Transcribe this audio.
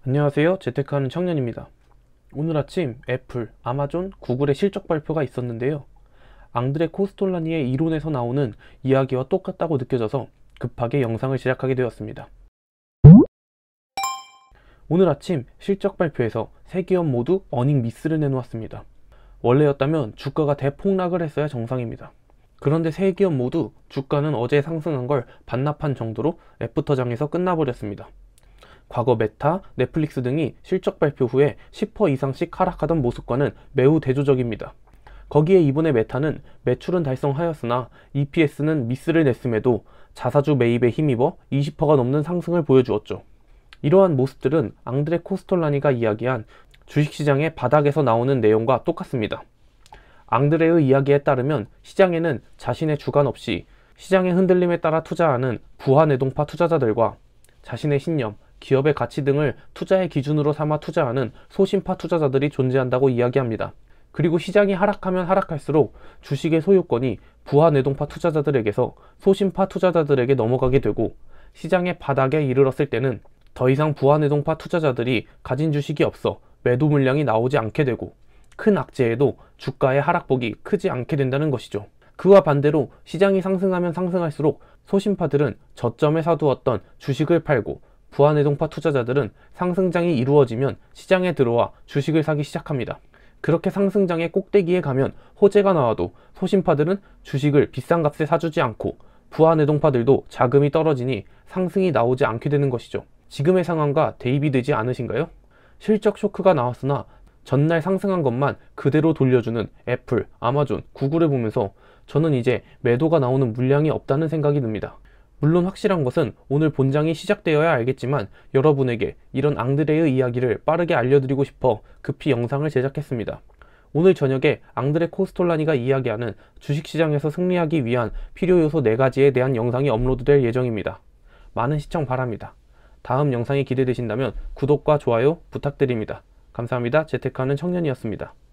안녕하세요. 재테크하는 청년입니다. 오늘 아침 애플, 아마존, 구글의 실적 발표가 있었는데요. 앙드레 코스톨라니의 이론에서 나오는 이야기와 똑같다고 느껴져서 급하게 영상을 제작하게 되었습니다. 오늘 아침 실적 발표에서 세 기업 모두 어닝 미스를 내놓았습니다. 원래였다면 주가가 대폭락을 했어야 정상입니다. 그런데 세 기업 모두 주가는 어제 상승한 걸 반납한 정도로 애프터장에서 끝나버렸습니다. 과거 메타, 넷플릭스 등이 실적 발표 후에 10% 이상씩 하락하던 모습과는 매우 대조적입니다. 거기에 이번에 메타는 매출은 달성하였으나 EPS는 미스를 냈음에도 자사주 매입에 힘입어 20%가 넘는 상승을 보여주었죠. 이러한 모습들은 앙드레 코스톨라니가 이야기한 주식시장의 바닥에서 나오는 내용과 똑같습니다. 앙드레의 이야기에 따르면 시장에는 자신의 주관 없이 시장의 흔들림에 따라 투자하는 부하내동파 투자자들과 자신의 신념, 기업의 가치 등을 투자의 기준으로 삼아 투자하는 소심파 투자자들이 존재한다고 이야기합니다. 그리고 시장이 하락하면 하락할수록 주식의 소유권이 부하내동파 투자자들에게서 소심파 투자자들에게 넘어가게 되고 시장의 바닥에 이르렀을 때는 더 이상 부하내동파 투자자들이 가진 주식이 없어 매도 물량이 나오지 않게 되고 큰 악재에도 주가의 하락폭이 크지 않게 된다는 것이죠. 그와 반대로 시장이 상승하면 상승할수록 소심파들은 저점에 사두었던 주식을 팔고 부하내동파 투자자들은 상승장이 이루어지면 시장에 들어와 주식을 사기 시작합니다. 그렇게 상승장의 꼭대기에 가면 호재가 나와도 소심파들은 주식을 비싼 값에 사주지 않고 부하내동파들도 자금이 떨어지니 상승이 나오지 않게 되는 것이죠. 지금의 상황과 대입이 되지 않으신가요? 실적 쇼크가 나왔으나 전날 상승한 것만 그대로 돌려주는 애플, 아마존, 구글을 보면서 저는 이제 매도가 나오는 물량이 없다는 생각이 듭니다. 물론 확실한 것은 오늘 본장이 시작되어야 알겠지만 여러분에게 이런 앙드레의 이야기를 빠르게 알려드리고 싶어 급히 영상을 제작했습니다. 오늘 저녁에 앙드레 코스톨라니가 이야기하는 주식시장에서 승리하기 위한 필요요소 4가지에 대한 영상이 업로드될 예정입니다. 많은 시청 바랍니다. 다음 영상이 기대되신다면 구독과 좋아요 부탁드립니다. 감사합니다. 재테크하는 청년이었습니다.